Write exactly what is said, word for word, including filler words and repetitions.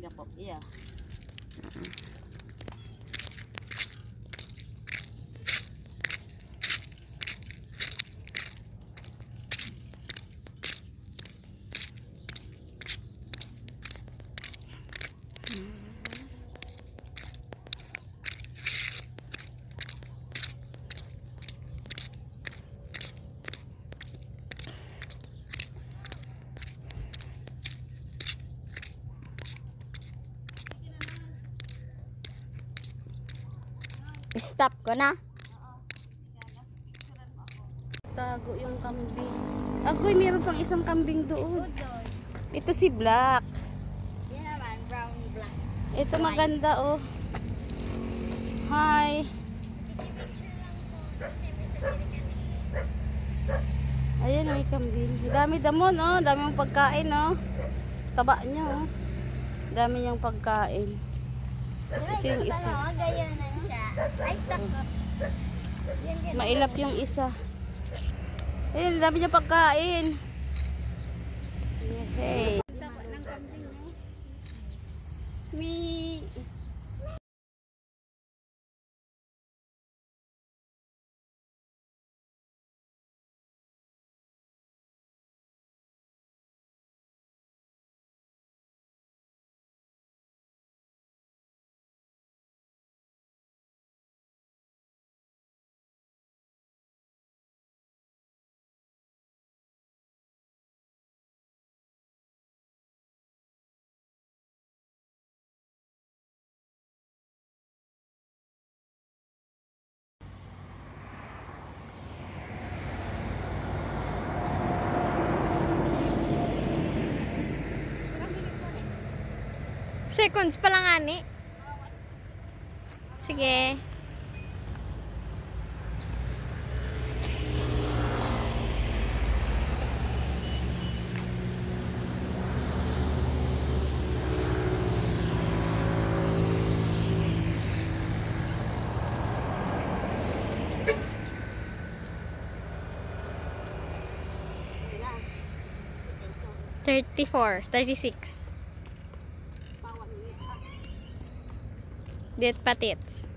po. Iya. Stop ko na. Tago yung kambing. Agoy, meron pang isang kambing doon. Ito si Black. Yan naman, brown black. Ito maganda oh. Hi. Ayan may kambing. Dami damon oh, dami yung pagkain oh. Taba niya oh. Dami niyang pagkain. Ito yung isa. Ganyan na siya. Ay, takot. Mailap yung isa. Ayun, dami niya pagkain. Hey. Me. Seconds pa lang ani. Sige. thirty-four, thirty-six. Dead patits.